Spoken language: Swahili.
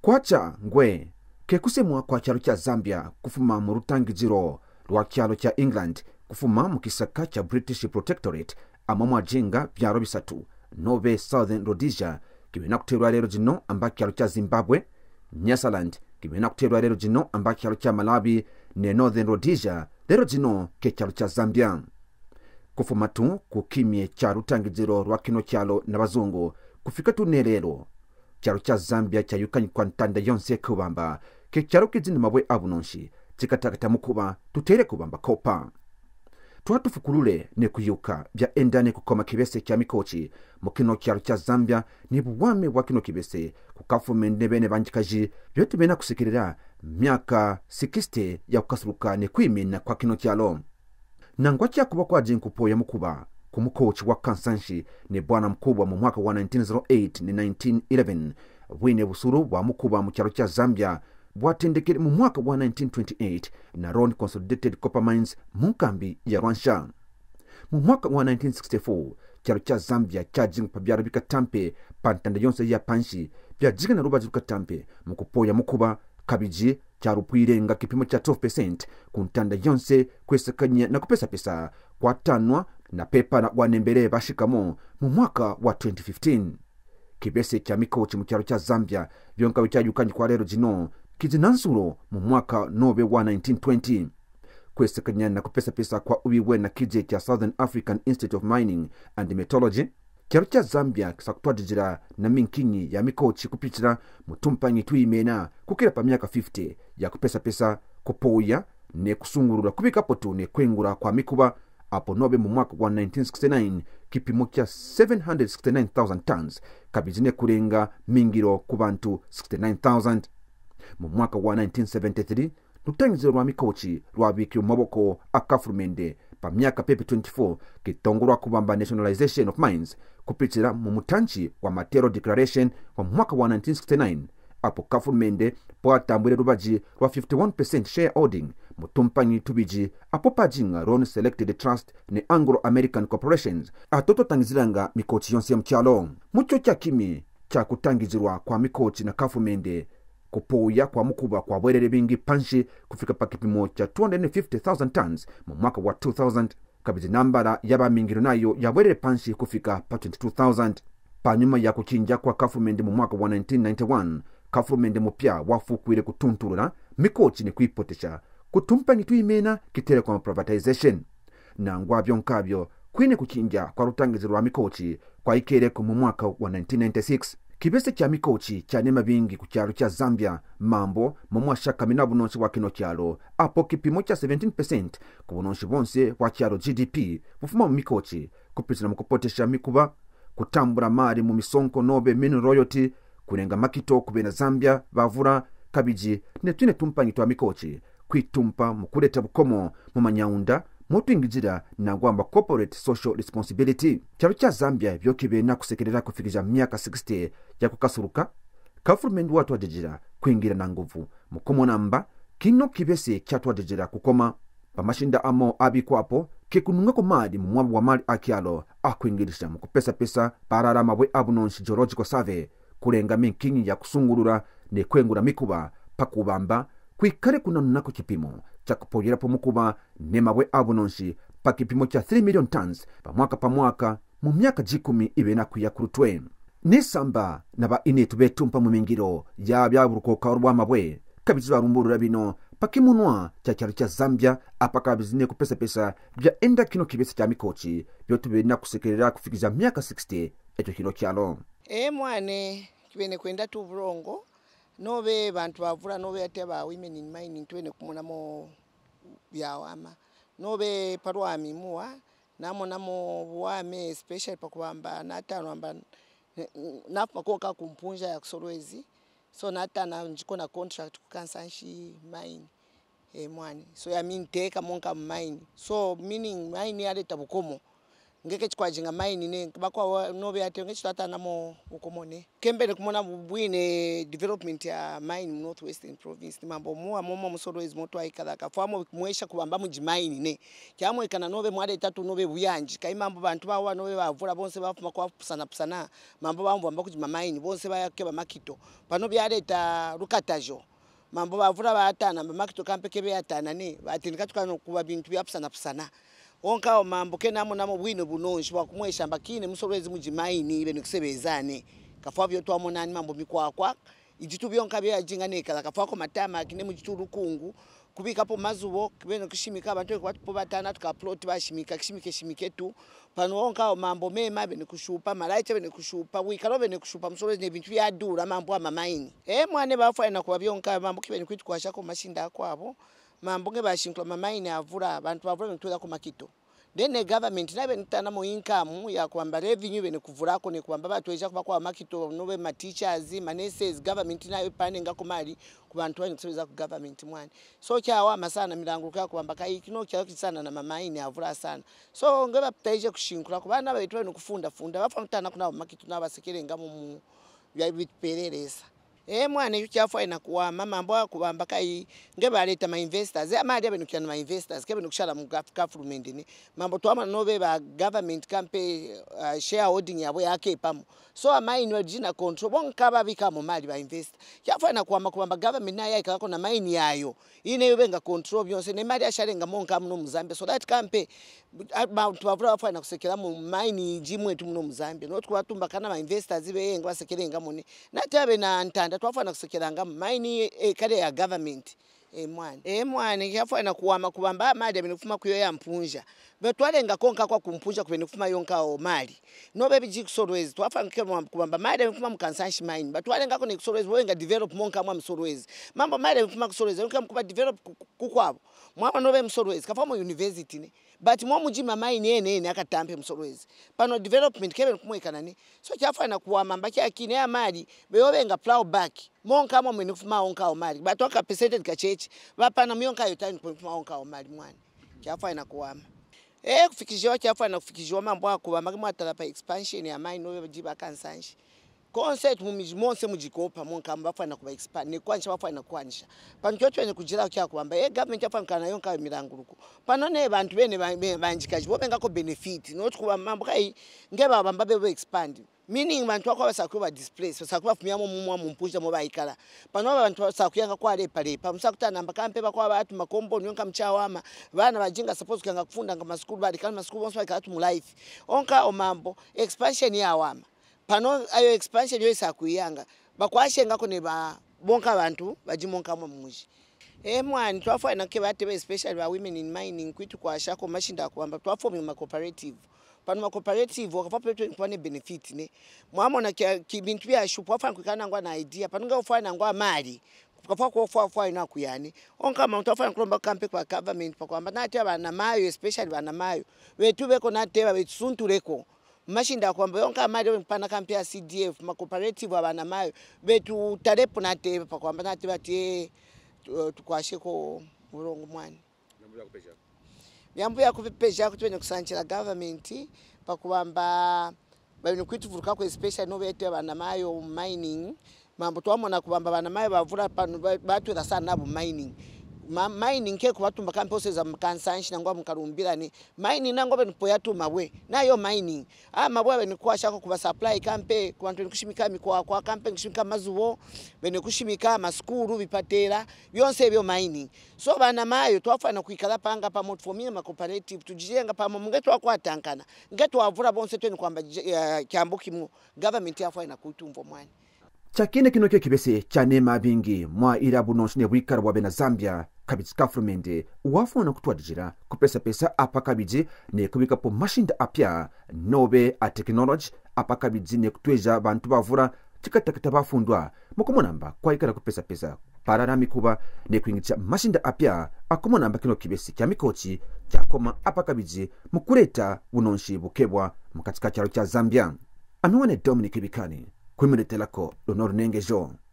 kwacha ngwe kekusemwa kwa kyalo kya Zambia kufuma mu rutangiziro rwa kyalo kya England kufuma mu kisaka kya British Protectorate amamwa jinga byaro bisatu nobe Southern Rhodesia kibena kuterwa lero jino amba kyalo kya Zimbabwe, Nyasaland kibena kuterwa lero jino amba kyalo kya Malawi ne Northern Rhodesia lero jino ke kyalo kya Zambia. Kufuma tu kukimye kya rutangiziro rwa kino kyalo n'abazungu kufika tu nerero kyalo kya Zambia kyayukanye kwa ntanda yonse kubamba ke kyalo kizini mabwe abunonshi chikatakata mukuba tutere kubamba kopa twatufukulule ne kuyuka bya endane kukoma kibese kya mikochi mu kino kyalo kya Zambia ni buwame wa kino kibese kukafumende bene banjikaji byote bena kusikirira myaka 60 ya kukasuluka ne kwimina kwa kino kyalo nangwa kya kuba kwa jinkupo ya mukuba kumukochi wa Kansanshi ne bwana mkubwa mu mwaka wa 1908 ne 1911 wine busuru wa mukuba mu kyalo kya Zambia bwatendekere mu mwaka wa 1928 na Ron Consolidated Copper Mines munkambi ya Rwansha. Mu mwaka wa 1964 kyalo kya Zambia kyajingpa byaro bikatampe pantanda yonse ya panshi byajiga na rubaji bikatampe mukupoya mukuba kabiji kyarupwirenga kipimo cha 12% kuntanda yonse kwesekanya na kupesa pesa kwa tanwa na pepa na wanembere bashikamo mu mwaka wa 2015. Kibese kya mikochi mu kyalo kya Zambia byonka bicyayukanye kwa lero jino kijinansuro mu mwaka nobe wa 1920 kwesekanya na kupesa pesa kwa ubiwe na kije kya Southern African Institute of Mining and Metallurgy. Kyalo kya Zambia kisakutwadijira na minkinyi ya mikochi kupitira mutumpanyi tuimena kukira pa myaka 50 ya kupesa pesa kupoya ne kusungurura kubika potu ne kwengura kwa mikuba apo nobe mu mwaka wa 1969 kipimo kya 769,000 tons kabizine kurenga mingiro ku bantu 69,000. Mu mwaka wa 1973 rutangiziro rwa mikochi rwabikira mu maboko akafurumende pa myaka pepe 24 kitongorwa kubamba nationalization of mines kupitira mu mutanchi wa Material Declaration wa mwaka wa 1969 apo kafurumende pwatambwile rubaji rwa 51% shareholding mutumpanyi tubiji apo pajinga Ron Selected Trust ne Anglo-American Corporations atoto tangiziranga mikochi yonse ya mchalo. Mucho kya kimi kya kutangizirwa kwa mikochi na kafurumende kupoya kwa mukuba kwa bwerere bingi panshi kufika pa kipimo cha 250,000 tons mu mwaka wa 2000 kabizi nambara yaba mingiro nayo ya bwerere panshi kufika pa 22,000. Panyuma ya kuchinja kwa kafurumende mu mwaka wa 1991 kafurumende mupya wafukwire kutunturura mikochi ni kuipotesha kutumpanyi tuimena kitere kwa privatization na ngwabyo nkabyo kwine kuchinja kwa rutangiziro rwa mikochi kwa ikereko mu mwaka wa 1996. Kibese kya mikochi kya nema bingi ku kyalo kya Zambia mambo mu mwashaka mina bunonshi wa kino kyalo apo kipimo kya 17% ku bunonshi bonse wa kyalo GDP bufuma mu mikochi kupitira mu kupotesha mikuba kutambura mari mu misonko nobe min royalty kurenga makito kubena Zambia bavura kabiji ne twine tumpanyi twa mikochi kwitumpa mu kuleta bukomo mu manyaunda motwingizira na gwamba corporate social responsibility. Kyalo kya Zambia byokibe na kusekerera kufikija myaka 60 ya kukasuruka kafurumende watu adejira kwingira na nguvu mukomo namba kino kibese kyatu adejira kukoma pamashinda amo abikwapo kekununga ko mali mu mwabu wa mali akyalo akwingirisha mu kupesa pesa parara mabwe abunonshi geological survey kurenga minkinyi ya kusungurura ne kwengura mikuba pakubamba kwikare kunanunako kipimo cha kupoyera po mukuba ne mabwe abunonshi pa kipimo cha 3 million tons pa mwaka mu myaka 10 ibena kuyakurutwe nisamba naba inetu betumpa mu mingiro ya byaburuko ka rwa mabwe kabizwa rumburura bino pakimunwa cha kyalo kya Zambia apakabizine kupesa pesa bya enda kino kibese kya mikochi byotubena kusekerera kufikiza myaka 60 eto kino kyalo mwane kibene kwenda tu burongo nobe bantu bavura nobe ateba women in mining twene kumunamo byawama nobe parwami muwa namo buwame especially pakubamba natano amba napakoka kumpunja ya kusolwezi so natana njiko na contract ku Kansanshi mine mwane so ya mean teka monka mine so meaning mine yale tabukomo ngeke chikwajinga maini ne bakwa nobe ate nge chitata namo ukomone kembele kumona bwine development ya mine mu northwestern province mambo muwa momo musolwezi moto aikala kafamo kumwesha kubamba mu jimaini ne kyamwe kana nobe mwade tatu nobe buyanji kai mambo bantu bawa nobe bavula bonse bafuma kwa pusana mambo bambo amba kujima maini bonse bayakeba makito pano byaleta rukatajo mambo bavula batana makito kampekebe atana ne batindika tukano kuba bintu byapusana onka mambo kenamo namo bwino bunonshi wakumwesha mbakine musolwezi mujimaini ibe nikusebezane kafwa byo twamonani mambo mikwakwa ijitu byonka byajinga nekala kafwa ko matama akine mujitu rukungu kubikapo mazubo kibene kushimika abantu kwatupo batana tukaplot bashimika kishimike tu pano onka mambo mema bene kushupa malaita bene kushupa wikalo bene kushupa musolwezi ne bintu byadura mambo amamaini mwane bafa ina kwa byonka mambo kibene kwitu kwashako mashinda kwabo mambo ngebashinklo mamaini avura abantu bavura ntuza ku makito then the government nabe ntana mo income ya kwamba revenue bene kuvurako ne kwamba batweja kuba kwa makito nobe ma teachers ma nurses government nayo panenga kumali ku bantu bane kusebeza ku government mwani so kyawa masana milanguruka ya kwamba kai kino kyawa kisana na mamaini avura sana so ngeba ptaje kushinkula ku bana baitwe no kufunda bafa mtana kuna makito nabasekerenga mu bya bitpereresa mwana yukyafwa ina kuwa mambo akubamba kai ngebaleta ma investors amali abenu kyana ma investors kebe nukushala mu government ni mambo twama nobe ba government campe shareholding yabo yake pamo so amaini wajina control bonka babika mu mali ba investor kyafwa ina kuwa makubamba government nayo ikako na maini yayo ine yobenga control byonse ne mali ashalenga monka muno mu Zambia so that campe abantu bavura bafwa ina kusekera mu maini jimwe tu muno mu Zambia no twatumba kana ma investors benga basekerenga mune natabe na ntanda twafana kusekeranga maini kale ya government mwana kyafana kuwama kubamba amadi abenefuma kuyo ya mpunja betwalenga konka kwa kumpunja kubenefuma yonka o mali no baby jikusolwezi twafana kubamba amadi abenefuma mukansanshi mine batwalenga ko nekusolwezi wenga develop monka mwa msolwezi mambo amadi abenefuma kusolwezi onka mkuba develop kukwabo mwa nobe msolwezi kafamo university ne but mwa mujima mine ene akatampe msolwezi pano development kebe kumwekana ni so kyafana kuwama mbaki akine amadi beyobenga plow back monka mwa mwenefuma onka o mali batoka percentage ka church bapana myonka yo tani mwenefuma onka o mali mwani kyafana kuwama kufikijwa kyafana kufikijwa mambo akubamba kimwatala pa expansion ya mine no jiba kansanshi concept mumimonse mujikopa monka mbafana kuba expand ne kwansha bafana kwansha panchotwe ne kujira kya kubamba government yafana kana yonka milanguruko pano ne bantu bene banjikaji bobenga ko benefit not kuba mambo kai ngeba bamba be expand meaning bantu akwa basakuba displace basakuba fumyamo mumwa mumpusha mo bayikala pano abantu basakuyanga kwa lepa musakutana mbakampe bakwa batu makombo nyonka mchawama bana bajinga suppose kanga kufunda nga maskulu bali kana maskulu bonso bakatu mu life onka omambo expansion ya wama pano ayo expansion yo isakuyanga bakwashenga ko ne ba bonka abantu bajimonka mu muji mwana twafana ke batebe especially ba women in mining kwitu kwa shako mashinda kwamba twafoma ma cooperative pano ma cooperative wakapapeto nkwane benefit ne mwamona kibintu bya shupu afana kukana ngwa na idea pano nga ufana ngwa mali kafa ko fwa ina kuyani onka mtu afana kulomba kampe kwa government pa kwamba nati abana mayo especially bana mayo wetu beko nateba betsuntureko mashinda kwamba yonka mali mpana kampe ya CDF ma cooperative abana mayo betu tarepo nateba pa kwamba nati bati tukwashe ko murongo mwani byambuya kupeja kutwenye kusanchira government pakubamba bali kwituvuruka ko especially no bete bana mayo mining mambo twamona kubamba bana mayo bavura pano batwera sana nabo mining mining ke kubatumba campus za mkansanshi nangwa mukarumbira ni mining nango benipo yatuma we nayo mining mabwa benikuasha ko kuba supply campe kwantu kushimika kwa campe kushimika mazuwo benikushimika maskuru bipatera byonse byo mining so bana mayo twafana kuikala panga pa motfomia ma cooperative tujijenga pa mungeto akwatankana ngeto avura bonse tweni kwamba kyambuki mu government yafana kutumvo mwani chakine kino kyo kibese chane mabingi mwa irabu nonsine bwikara bwa bena Zambia kabitsi kafurumende uwafuna kutwadijira kupesa pesa apakabiji ne kubika po mashinda apya nobe a technology apakabiji ne kutweja bantu bavura chikatakata bafundwa mukomonamba kwa ikara kupesa pesa pararami kuba ne kuingicha mashinda apya akomonamba kino kibese kya mikochi chakoma apakabiji mukureta unonshi bukebwa mukatika cyaro cha Zambia amiwane Dominic Bikani Kwimuletelako Lonor Nengejo